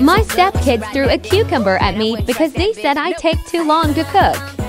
My stepkids threw a cucumber at me because they said I take too long to cook.